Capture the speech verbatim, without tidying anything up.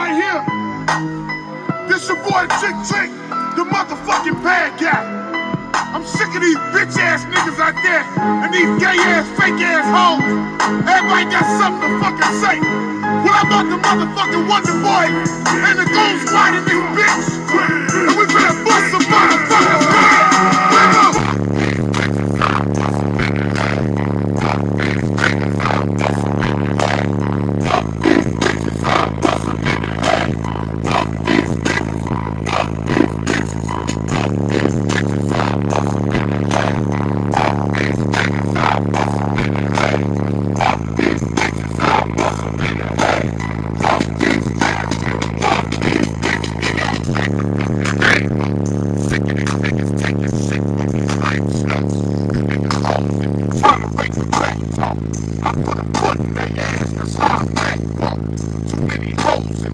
right here. This your boy Chick Trick, the motherfucking bad guy. I'm sick of these bitch ass niggas out there and these gay ass, fake ass hoes. Everybody got something to fucking say. Well, I'm about the motherfucking Wonder Boy and the Goon Squad in this bitch. And we finna bust some motherfuckers. I put a foot in their ass, that's how I think. Too many hoes